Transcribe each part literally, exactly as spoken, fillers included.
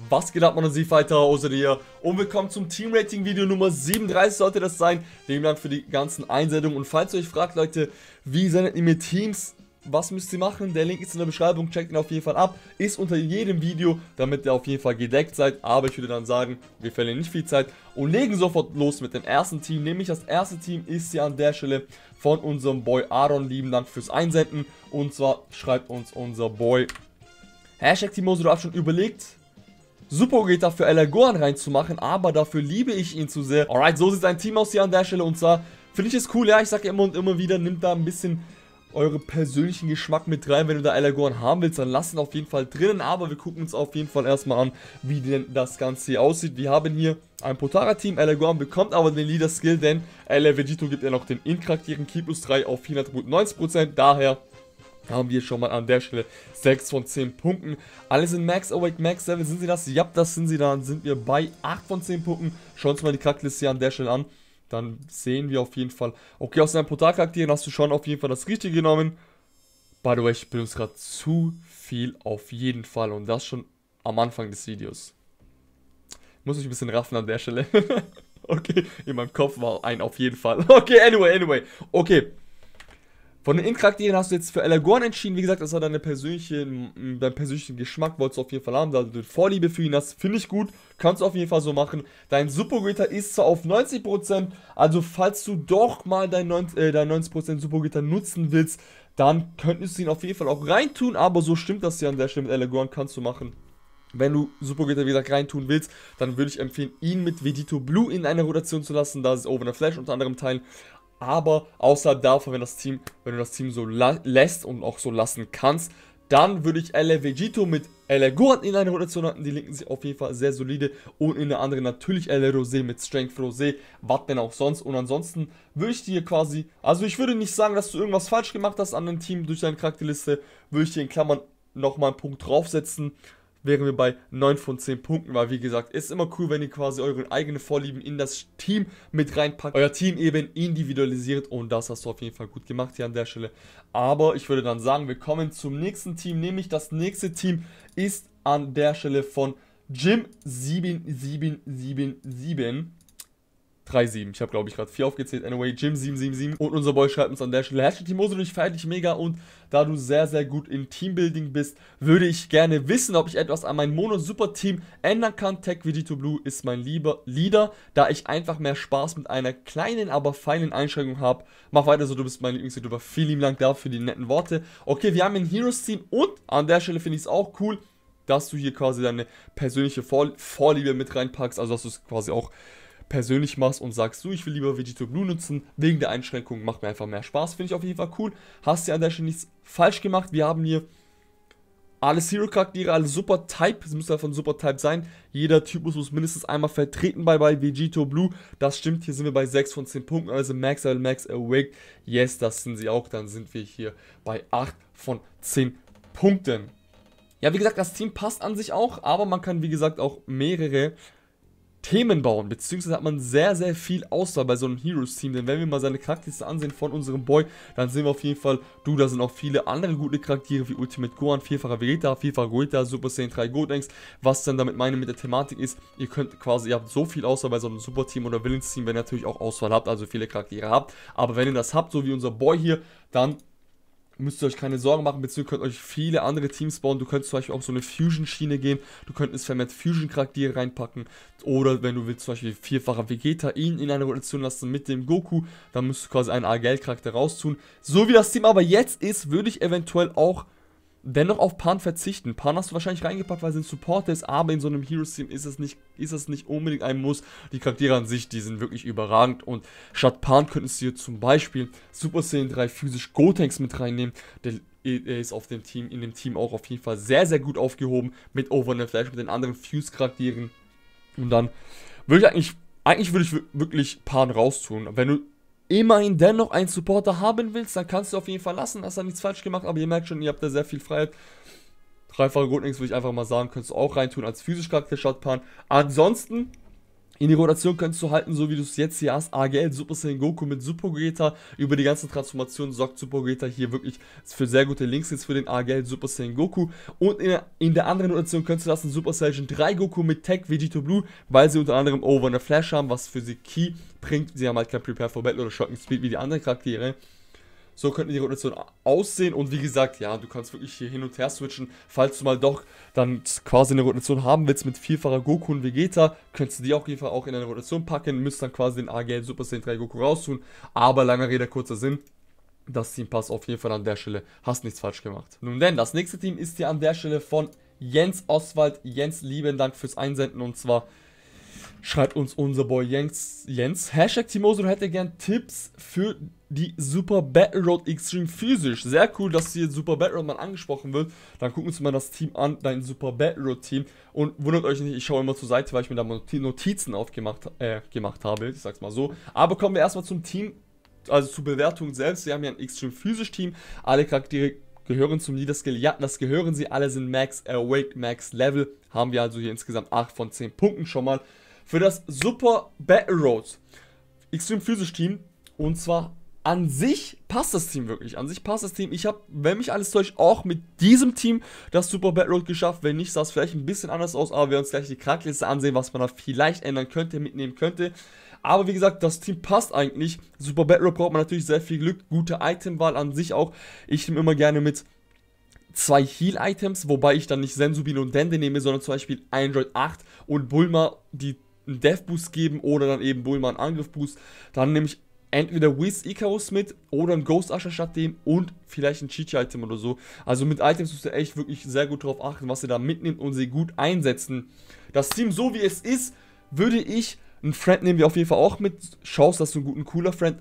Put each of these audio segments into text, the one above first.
Was geht ab, meine Siegfighter, außer dir? Und willkommen zum Team-Rating-Video Nummer siebenunddreißig sollte das sein. Vielen Dank für die ganzen Einsendungen. Und falls ihr euch fragt, Leute, wie sendet ihr mir Teams? Was müsst ihr machen? Der Link ist in der Beschreibung, checkt ihn auf jeden Fall ab. Ist unter jedem Video, damit ihr auf jeden Fall gedeckt seid. Aber ich würde dann sagen, wir verlieren nicht viel Zeit und legen sofort los mit dem ersten Team. Nämlich das erste Team ist ja an der Stelle von unserem Boy Aaron. Lieben Dank fürs Einsenden. Und zwar schreibt uns unser Boy Hashtag Timoso, du hast schon überlegt, Super-Gogeta für Elagorn reinzumachen, aber dafür liebe ich ihn zu sehr. Alright, so sieht sein Team aus hier an der Stelle und zwar finde ich es cool, ja, ich sage immer und immer wieder, nimmt da ein bisschen eure persönlichen Geschmack mit rein. Wenn du da Elagorn haben willst, dann lasst ihn auf jeden Fall drinnen, aber wir gucken uns auf jeden Fall erstmal an, wie denn das Ganze hier aussieht. Wir haben hier ein Potara-Team, Elagorn bekommt aber den Leader-Skill, denn Ele Vegito gibt ja noch den In-Charakteren Ki plus drei auf vierhundertneunzig Prozent, daher haben wir schon mal an der Stelle sechs von zehn Punkten. Alle sind Max Awake, Max Level. Sind sie das? Ja, das sind sie. Dann sind wir bei acht von zehn Punkten. Schauen wir uns mal die Charakterliste hier an der Stelle an. Dann sehen wir auf jeden Fall. Okay, aus deinen Portalcharakteren hast du schon auf jeden Fall das Richtige genommen. By the way, ich benutze gerade zu viel auf jeden Fall. Und das schon am Anfang des Videos. Muss ich ein bisschen raffen an der Stelle. Okay, in meinem Kopf war ein auf jeden Fall. Okay, anyway, anyway. Okay. Von den In-Charakteren hast du jetzt für Elagorn entschieden. Wie gesagt, das war deine persönliche, dein persönlichen Geschmack, wolltest du auf jeden Fall haben, da du Vorliebe für ihn hast. Finde ich gut, kannst du auf jeden Fall so machen. Dein Super-Gogeta ist zwar auf neunzig Prozent, also falls du doch mal dein neunzig, äh, dein neunzig Prozent Super-Gogeta nutzen willst, dann könntest du ihn auf jeden Fall auch reintun, aber so stimmt das ja an der Stelle mit Elagorn, kannst du machen. Wenn du Super-Gogeta, wie gesagt, reintun willst, dann würde ich empfehlen, ihn mit Vegito Blue in eine Rotation zu lassen, da ist Over the Flash unter anderem teilen. Aber außerhalb davon, wenn das Team, wenn du das Team so lässt und auch so lassen kannst, dann würde ich Ele Vegito mit Elagorn in eine Rotation halten. Die linken sich auf jeden Fall sehr solide. Und in der anderen natürlich Ele Rosé mit Strength Rosé. Was denn auch sonst. Und ansonsten würde ich dir quasi, also ich würde nicht sagen, dass du irgendwas falsch gemacht hast an dem Team durch deine Charakterliste. Würde ich dir in Klammern nochmal einen Punkt draufsetzen. Wären wir bei neun von zehn Punkten, weil wie gesagt, ist immer cool, wenn ihr quasi eure eigenen Vorlieben in das Team mit reinpackt, euer Team eben individualisiert und das hast du auf jeden Fall gut gemacht hier an der Stelle. Aber ich würde dann sagen, wir kommen zum nächsten Team, nämlich das nächste Team ist an der Stelle von Jim sieben sieben sieben sieben. drei sieben, ich habe glaube ich gerade vier aufgezählt, anyway, Jim sieben sieben sieben und unser Boy schreibt uns an der Stelle, Hashtag Timoso, ich feiere dich mega und da du sehr sehr gut in Teambuilding bist, würde ich gerne wissen, ob ich etwas an meinem Mono-Super-Team ändern kann. Tech Vegito Blue ist mein lieber Leader, da ich einfach mehr Spaß mit einer kleinen, aber feinen Einschränkung habe. Mach weiter so, du bist mein Lieblings-YouTuber, vielen lieben Dank dafür für die netten Worte. Okay, wir haben ein Heroes-Team und an der Stelle finde ich es auch cool, dass du hier quasi deine persönliche Vor Vorliebe mit reinpackst, also dass du es quasi auch persönlich machst und sagst, du, ich will lieber Vegito Blue nutzen, wegen der Einschränkung macht mir einfach mehr Spaß, finde ich auf jeden Fall cool. Hast du an der Stelle nichts falsch gemacht, wir haben hier alle Zero-Charaktere, alle Super-Type, es müsste davon Super-Type sein, jeder Typus muss mindestens einmal vertreten bei, bei Vegito Blue, das stimmt, hier sind wir bei sechs von zehn Punkten, also Max Level, Max Awake, yes, das sind sie auch, dann sind wir hier bei acht von zehn Punkten. Ja, wie gesagt, das Team passt an sich auch, aber man kann, wie gesagt, auch mehrere Themen bauen, beziehungsweise hat man sehr, sehr viel Auswahl bei so einem Heroes-Team, denn wenn wir mal seine Charaktere ansehen von unserem Boy, dann sehen wir auf jeden Fall, du, da sind auch viele andere gute Charaktere wie Ultimate Gohan, vierfacher Vegeta, vierfacher Gogeta, Super Saiyan drei Gotenks, was dann damit meine mit der Thematik ist, ihr könnt quasi, ihr habt so viel Auswahl bei so einem Super-Team oder Villains-Team, wenn ihr natürlich auch Auswahl habt, also viele Charaktere habt, aber wenn ihr das habt, so wie unser Boy hier, dann müsst ihr euch keine Sorgen machen, beziehungsweise könnt euch viele andere Teams bauen. Du könntest zum Beispiel auch so eine Fusion-Schiene gehen. Du könntest vermehrt Fusion-Charaktere reinpacken. Oder wenn du willst, zum Beispiel vierfacher Vegeta ihn in eine Rotation lassen mit dem Goku, dann müsst du quasi einen A-Geld-Charakter raustun. So wie das Team aber jetzt ist, würde ich eventuell auch dennoch auf Pan verzichten. Pan hast du wahrscheinlich reingepackt, weil es ein Supporter ist, aber in so einem Heroes-Team ist es nicht, ist es nicht unbedingt ein Muss. Die Charaktere an sich, die sind wirklich überragend und statt Pan könntest du hier zum Beispiel Super Saiyan drei physisch Gotenks mit reinnehmen. Der ist auf dem Team, in dem Team auch auf jeden Fall sehr, sehr gut aufgehoben mit Over the Flash, mit den anderen Fuse-Charakteren. Und dann würde ich eigentlich, eigentlich würde ich wirklich Pan raustun. Wenn du immerhin dennoch einen Supporter haben willst, dann kannst du auf jeden Fall lassen, hast da nichts falsch gemacht, aber ihr merkt schon, ihr habt da sehr viel Freiheit. Dreifache Gotenks würde ich einfach mal sagen, könntest du auch reintun als physisch Charakter statt Pan. Ansonsten In die Rotation könntest du halten, so wie du es jetzt hier hast, A G L, Super Saiyan Goku mit Super Gogeta. Über die ganze Transformation sorgt Super Gogeta hier wirklich für sehr gute Links jetzt für den A G L Super Saiyan Goku. Und in der, in der anderen Rotation könntest du lassen Super Saiyan drei Goku mit Tech Vegito Blue, weil sie unter anderem Over eine Flash haben, was für sie Key bringt. Sie haben halt kein Prepare for Battle oder Shocking Speed wie die anderen Charaktere. So könnte die Rotation aussehen und wie gesagt, ja, du kannst wirklich hier hin und her switchen, falls du mal doch dann quasi eine Rotation haben willst mit vierfacher Goku und Vegeta, könntest du die auf jeden Fall auch in eine Rotation packen, müsst dann quasi den A G L Super Saiyan drei Goku raustun, aber langer Rede, kurzer Sinn, das Team passt auf jeden Fall an der Stelle, hast nichts falsch gemacht. Nun denn, das nächste Team ist hier an der Stelle von Jens Oswald. Jens, lieben Dank fürs Einsenden und zwar schreibt uns unser Boy Jens, Jens Hashtag Timoso hätte gern Tipps für die Super Battle Road Extreme physisch. Sehr cool, dass hier Super Battle Road mal angesprochen wird. Dann gucken wir uns mal das Team an, dein Super Battle Road Team. Und wundert euch nicht, ich schaue immer zur Seite, weil ich mir da Notizen aufgemacht äh, gemacht habe. Ich sag's mal so. Aber kommen wir erstmal zum Team, also zur Bewertung selbst. Wir haben hier ein Extreme physisch Team. Alle Charaktere gehören zum Leader Skill. Ja, das gehören sie. Alle sind Max Awake, Max Level. Haben wir also hier insgesamt acht von zehn Punkten schon mal. Für das Super Battle Road Extreme physisch Team. Und zwar an sich passt das Team wirklich. An sich passt das Team. Ich habe, wenn mich alles täuscht, auch mit diesem Team das Super Battle Road geschafft. Wenn nicht, sah es vielleicht ein bisschen anders aus. Aber wir uns gleich die Charakterliste ansehen, was man da vielleicht ändern könnte, mitnehmen könnte. Aber wie gesagt, das Team passt eigentlich. Super Battle Road braucht man natürlich sehr viel Glück. Gute Itemwahl an sich auch. Ich nehme immer gerne mit zwei Heal-Items, wobei ich dann nicht Sensubin und Dende nehme, sondern zum Beispiel Android acht und Bulma, die einen Death Boost geben oder dann eben Bulma einen Angriff Boost. Dann nehme ich entweder Whis Icarus mit oder ein Ghost Usher statt dem und vielleicht ein Chi-Chi-Item oder so. Also mit Items müsst ihr echt wirklich sehr gut darauf achten, was ihr da mitnimmt und sie gut einsetzen. Das Team, so wie es ist, würde ich, einen Friend nehmen wir auf jeden Fall auch mit. Schaust, dass du einen guten cooler Friend,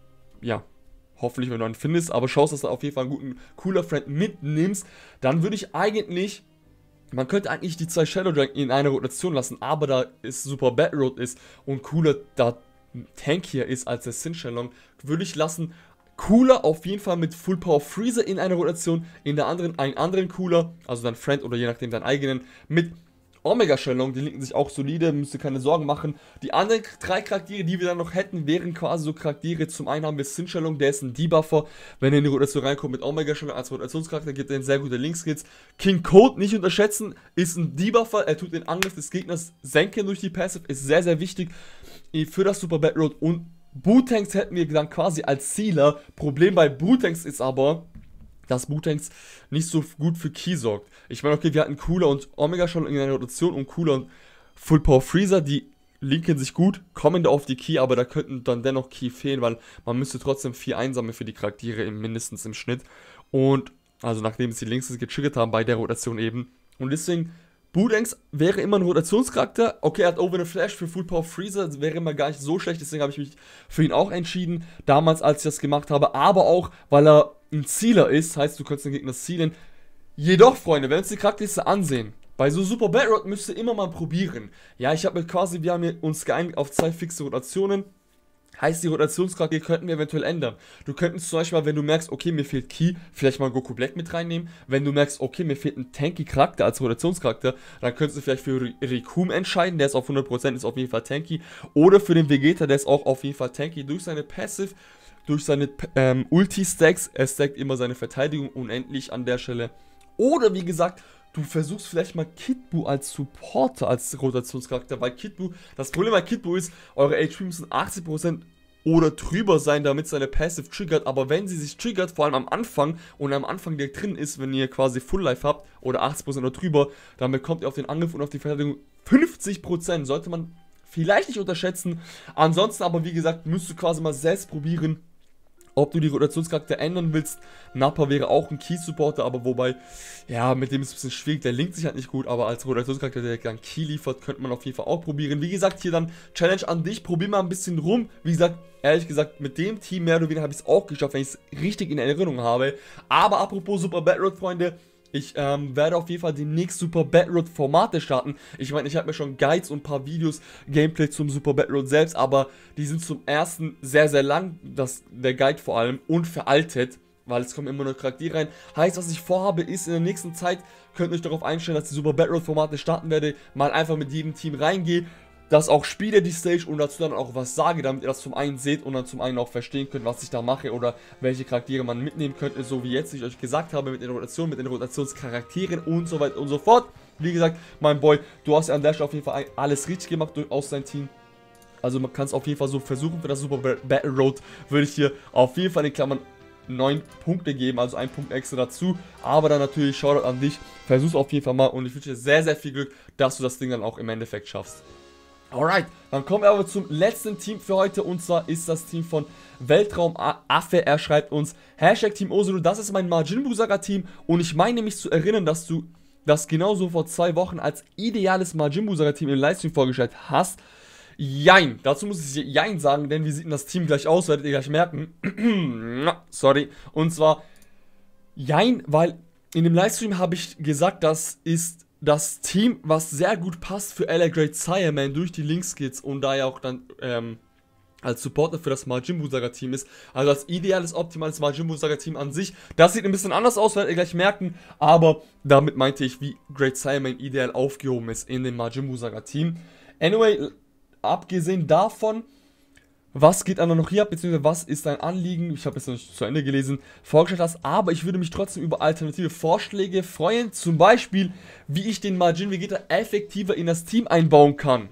ja, hoffentlich, wenn du einen findest, aber schaust, dass du auf jeden Fall einen guten cooler Friend mitnimmst. Dann würde ich eigentlich, man könnte eigentlich die zwei Shadow Dragon in einer Rotation lassen, aber da es Super Battle Road ist und cooler da tankier ist als der Sin Shenlong, würde ich lassen, Cooler auf jeden Fall mit Full Power Freezer in einer Rotation, in der anderen einen anderen Cooler, also dein Friend oder je nachdem deinen eigenen, mit Omega Shenlong, die linken sich auch solide, müsst ihr keine Sorgen machen. Die anderen drei Charaktere, die wir dann noch hätten, wären quasi so Charaktere. Zum einen haben wir Sin Shenlong, der ist ein Debuffer, wenn er in die Rotation reinkommt mit Omega Shenlong als Rotationscharakter, gibt er sehr gute Linkskills. King Code, nicht unterschätzen, ist ein Debuffer, er tut den Angriff des Gegners senken durch die Passive, ist sehr, sehr wichtig für das Super Battle Road. Und Bootanks hätten wir dann quasi als Sealer. Problem bei Bootanks ist aber, dass Bootanks nicht so gut für Key sorgt. Ich meine, okay, wir hatten Cooler und Omega schon in einer Rotation und Cooler und Full Power Freezer, die linken sich gut, kommen da auf die Key, aber da könnten dann dennoch Key fehlen, weil man müsste trotzdem vier einsammeln für die Charaktere im, mindestens im Schnitt. Und, also nachdem sie links getriggert haben bei der Rotation eben. Und deswegen, Bootanks wäre immer ein Rotationscharakter. Okay, er hat Over the Flash für Full Power Freezer, das wäre immer gar nicht so schlecht, deswegen habe ich mich für ihn auch entschieden, damals als ich das gemacht habe, aber auch, weil er ein Sealer ist, heißt du kannst den Gegner sealen. Jedoch, Freunde, wenn wir uns die Charakterliste ansehen, bei so Super Battle Road müsst ihr immer mal probieren. Ja, ich habe mir quasi, wir haben uns geeinigt auf zwei fixe Rotationen. Heißt, die Rotationscharaktere könnten wir eventuell ändern. Du könntest zum Beispiel, wenn du merkst, okay, mir fehlt Key, vielleicht mal Goku Black mit reinnehmen. Wenn du merkst, okay, mir fehlt ein tanky Charakter als Rotationscharakter, dann könntest du vielleicht für Rikum entscheiden, der ist auf hundert Prozent, ist auf jeden Fall tanky. Oder für den Vegeta, der ist auch auf jeden Fall tanky. Durch seine Passive, durch seine ähm, Ulti-Stacks, er stackt immer seine Verteidigung unendlich an der Stelle. Oder wie gesagt, du versuchst vielleicht mal Kid Buu als Supporter, als Rotationscharakter, weil Kid Buu, das Problem bei Kid Buu ist, eure H P müssen achtzig Prozent oder drüber sein, damit seine Passive triggert, aber wenn sie sich triggert, vor allem am Anfang und am Anfang direkt drin ist, wenn ihr quasi Full Life habt oder achtzig Prozent oder drüber, dann bekommt ihr auf den Angriff und auf die Verteidigung fünfzig Prozent, sollte man vielleicht nicht unterschätzen. Ansonsten aber wie gesagt, müsst du quasi mal selbst probieren, ob du die Rotationscharakter ändern willst. Nappa wäre auch ein Key-Supporter, aber wobei, ja, mit dem ist es ein bisschen schwierig, der linkt sich halt nicht gut, aber als Rotationscharakter, der dann Key liefert, könnte man auf jeden Fall auch probieren. Wie gesagt, hier dann Challenge an dich, probier mal ein bisschen rum. Wie gesagt, ehrlich gesagt, mit dem Team mehr oder weniger habe ich es auch geschafft, wenn ich es richtig in Erinnerung habe. Aber apropos Super Battle Road, Freunde, ich ähm, werde auf jeden Fall demnächst Super Battle Road Formate starten. Ich meine, ich habe mir schon Guides und ein paar Videos, Gameplay zum Super Battle Road selbst, aber die sind zum ersten sehr, sehr lang, das, der Guide vor allem, und veraltet, weil es kommen immer noch Charaktere rein. Heißt, was ich vorhabe, ist in der nächsten Zeit, könnt ihr euch darauf einstellen, dass die Super Battle Road Formate starten werde, mal einfach mit jedem Team reingehe. dass auch Spieler die Stage und dazu dann auch was sage, damit ihr das zum einen seht und dann zum einen auch verstehen könnt, was ich da mache oder welche Charaktere man mitnehmen könnte, so wie jetzt ich euch gesagt habe, mit den Rotationen, mit den Rotationscharakteren und so weiter und so fort. Wie gesagt, mein Boy, du hast ja an der Stelle auf jeden Fall alles richtig gemacht durch, aus deinem Team. Also man kann es auf jeden Fall so versuchen. Für das Super Battle Road würde ich hier auf jeden Fall in Klammern neun Punkte geben, also ein Punkt extra dazu. Aber dann natürlich Shoutout an dich. Versuch's auf jeden Fall mal und ich wünsche dir sehr, sehr viel Glück, dass du das Ding dann auch im Endeffekt schaffst. Alright, dann kommen wir aber zum letzten Team für heute und zwar ist das Team von Weltraumaffe. Er schreibt uns, Hashtag Team Ozuru, das ist mein Majin Buu Saga Team und ich meine mich zu erinnern, dass du das genauso vor zwei Wochen als ideales Majin Buu Saga Team im Livestream vorgestellt hast. Jein, dazu muss ich Jein sagen, denn wie sieht denn das Team gleich aus, werdet ihr gleich merken. Sorry, und zwar Jein, weil in dem Livestream habe ich gesagt, das ist das Team, was sehr gut passt für Ella Great Sireman durch die Link-Skills und da ja auch dann ähm, als Supporter für das Majin Buu Saga Team ist. Also als ideales, optimales Majin Buu Saga Team an sich. Das sieht ein bisschen anders aus, werdet ihr gleich merken, aber damit meinte ich, wie Great Sireman ideal aufgehoben ist in dem Majin Buu Saga Team. Anyway, abgesehen davon, was geht dann noch hier ab, beziehungsweise was ist dein Anliegen, ich habe es noch nicht zu Ende gelesen, vorgestellt hast, aber ich würde mich trotzdem über alternative Vorschläge freuen, zum Beispiel, wie ich den Majin Vegeta effektiver in das Team einbauen kann.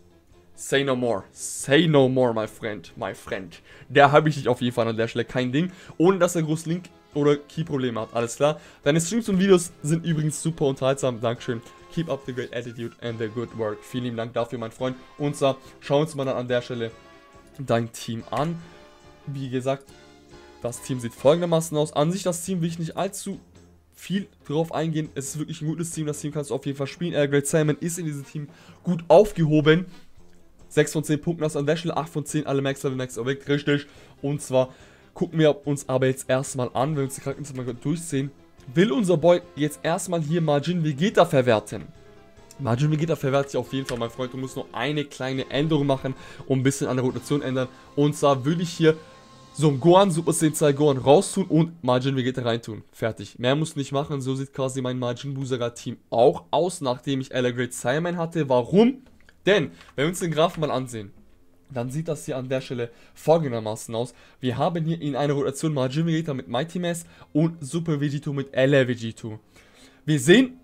Say no more, say no more, my friend, my friend. Der habe ich nicht auf jeden Fall an der Stelle, kein Ding, ohne dass er groß Link oder Key-Probleme hat, alles klar. Deine Streams und Videos sind übrigens super unterhaltsam, Dankeschön. Keep up the great attitude and the good work. Vielen lieben Dank dafür, mein Freund. Und zwar schauen wir uns mal dann an der Stelle dein Team an. Wie gesagt, das Team sieht folgendermaßen aus. An sich das Team will ich nicht allzu viel drauf eingehen. Es ist wirklich ein gutes Team. Das Team kannst du auf jeden Fall spielen. Ella Great Sireman ist in diesem Team gut aufgehoben. sechs von zehn Punkten hast du an der Stelle, acht von zehn alle Max Level, Max Awake, richtig. Und zwar gucken wir uns aber jetzt erstmal an, wenn wir uns die Charaktere mal durchsehen. Will unser Boy jetzt erstmal hier Majin Vegeta verwerten? Majin Vegeta verwertet sich auf jeden Fall, mein Freund. Du musst nur eine kleine Änderung machen und ein bisschen an der Rotation ändern. Und zwar würde ich hier so ein Gohan, Super Saiyan zwei Gohan raustun und Majin Vegeta reintun. Fertig. Mehr musst du nicht machen. So sieht quasi mein Majin Buu Saga Team auch aus, nachdem ich Ella Great Sireman hatte. Warum? Denn, wenn wir uns den Graphen mal ansehen, dann sieht das hier an der Stelle folgendermaßen aus. Wir haben hier in einer Rotation Majin Vegeta mit Mighty Mass und Super Vegito mit Ella Vegito. Wir sehen,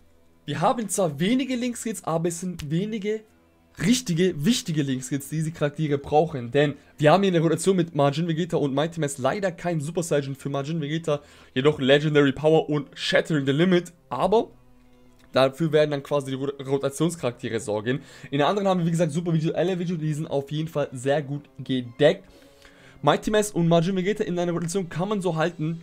wir haben zwar wenige Link-Skills, aber es sind wenige richtige, wichtige Link-Skills, die diese Charaktere brauchen. Denn wir haben hier in der Rotation mit Majin Vegeta und Mighty Mass leider keinen Super Saiyan für Majin Vegeta, jedoch Legendary Power und Shattering the Limit, aber dafür werden dann quasi die Rotationscharaktere sorgen. In der anderen haben wir, wie gesagt, Super Vegeta, Ella Vegeta, die sind auf jeden Fall sehr gut gedeckt. Mighty Mass und Majin Vegeta in einer Rotation kann man so halten.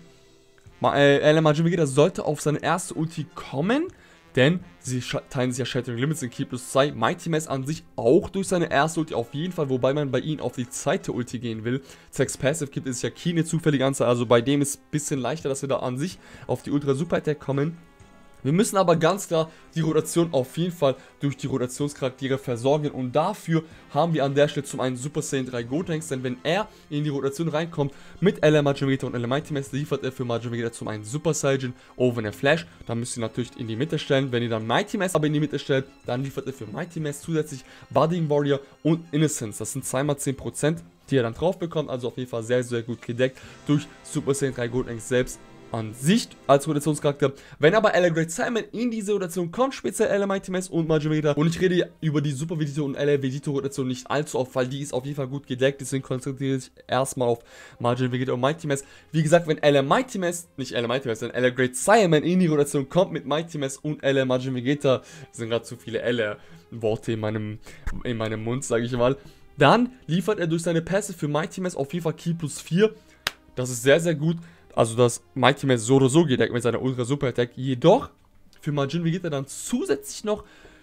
Ma äh, Ella Majin Vegeta sollte auf seine erste Ulti kommen, denn sie teilen sich ja Shattering Limits in Key plus zwei. Mighty Mass an sich auch durch seine erste Ulti auf jeden Fall, wobei man bei ihnen auf die zweite Ulti gehen will. Zwecks Passive gibt es ja keine zufällige Anzahl, also bei dem ist es ein bisschen leichter, dass wir da an sich auf die Ultra Super Attack kommen. Wir müssen aber ganz klar die Rotation auf jeden Fall durch die Rotationscharaktere versorgen und dafür haben wir an der Stelle zum einen Super Saiyan drei Gotenks, denn wenn er in die Rotation reinkommt mit Ella Majin Vegeta und Ella Mighty Mass, liefert er für Majin Vegeta zum einen Super Saiyan over eine Flash, dann müsst ihr natürlich in die Mitte stellen. Wenn ihr dann Mighty Mass aber in die Mitte stellt, dann liefert er für Mighty Mass zusätzlich Budding Warrior und Innocence. Das sind zweimal zehn Prozent, die er dann drauf bekommt, also auf jeden Fall sehr, sehr gut gedeckt durch Super Saiyan drei Gotenks selbst an sich als Rotationscharakter. Wenn aber Ella Great Sireman in diese Rotation kommt, speziell Ella Mighty Mass und Majin Vegeta, und ich rede über die Super Vegeta und Ella Vegeta Rotation nicht allzu oft, weil die ist auf jeden Fall gut gedeckt, deswegen konzentriere ich erstmal auf Majin Vegeta und Mighty Mass. Wie gesagt, wenn Ella Mighty Mass, nicht Ella Mighty Mass, sondern Ella Great Sireman in die Rotation kommt mit Mighty Mass und Ella Majin Vegeta, sind gerade zu viele Ella Worte in meinem, in meinem Mund, sage ich mal, dann liefert er durch seine Pässe für Mighty Mass auf jeden Fall Key plus vier. Das ist sehr, sehr gut. Also das Mighty Mass so oder so gedeckt mit seiner Ultra Super Attack. Jedoch für Majin Vegeta dann zusätzlich noch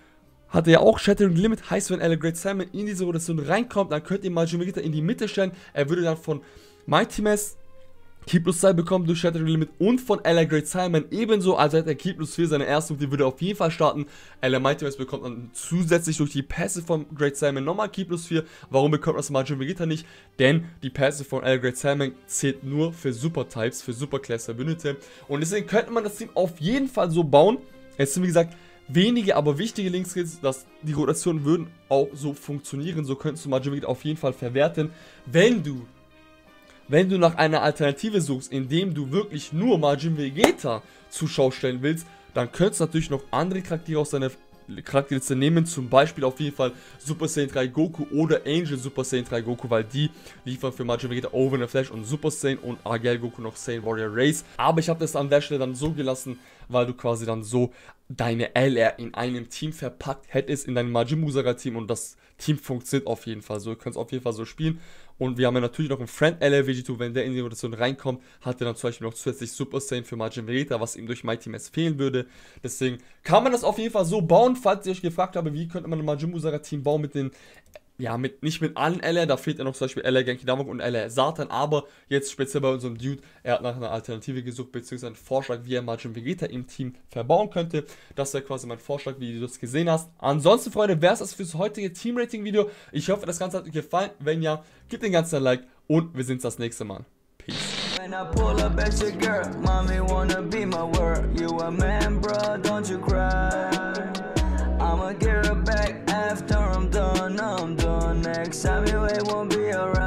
hat er ja auch Shattering Limit. Heißt, wenn Ella Great Sireman in diese Rotation reinkommt, dann könnt ihr Majin Vegeta in die Mitte stellen. Er würde dann von Mighty Mass Key plus zwei bekommen durch Shattering Limit und von Ella Great Sireman ebenso. Also hat er Key plus vier, seine erste Ulti würde auf jeden Fall starten. Ella Mighty Mass bekommt dann zusätzlich durch die Pässe von Great Sireman nochmal Key plus vier. Warum bekommt das Majin Vegeta nicht? Denn die Pässe von Ella Great Sireman zählt nur für Super Types, für Super Class Verbündete. Und deswegen könnte man das Team auf jeden Fall so bauen. Es sind wie gesagt wenige, aber wichtige Linkskills, dass die Rotationen würden auch so funktionieren. So könntest du Majin Vegeta auf jeden Fall verwerten. Wenn du, wenn du nach einer Alternative suchst, indem du wirklich nur Majin Vegeta zur Schau stellen willst, dann könntest du natürlich noch andere Charaktere aus deiner Charakterliste nehmen, zum Beispiel auf jeden Fall Super Saiyan drei Goku oder Angel Super Saiyan drei Goku, weil die liefern für Majin Vegeta Over the Flash und Super Saiyan und Argel Goku noch Saiyan Warrior Race. Aber ich habe das an der Stelle dann so gelassen, weil du quasi dann so deine L R in einem Team verpackt hättest, in deinem Majin Buu Saga Team, und das Team funktioniert auf jeden Fall so. Du kannst auf jeden Fall so spielen. Und wir haben ja natürlich noch einen Friend L R Vegeto, wenn der in die Rotation reinkommt, hat er dann zum Beispiel noch zusätzlich Super Saiyan für Majin Vegeta, was ihm durch Mighty Mass fehlen würde. Deswegen kann man das auf jeden Fall so bauen. Falls ihr euch gefragt habt, wie könnte man ein Majin Buu Saga Team bauen mit den, ja, mit, nicht mit allen L R, da fehlt ja noch zum Beispiel L R Genki Damok und L R Satan, aber jetzt speziell bei unserem Dude, er hat nach einer Alternative gesucht, beziehungsweise einen Vorschlag, wie er Majin Vegeta im Team verbauen könnte. Das wäre quasi mein Vorschlag, wie du das gesehen hast. Ansonsten, Freunde, wäre es das fürs heutige Team-Rating-Video. Ich hoffe, das Ganze hat euch gefallen. Wenn ja, gebt den Ganzen ein Like und wir sehen uns das nächste Mal. Peace. When I pull up at your girl, mommy wanna be my world. You a man, bro, don't you cry. I'ma get her back after I'm done, I'm done. Next time you ain't won't be around.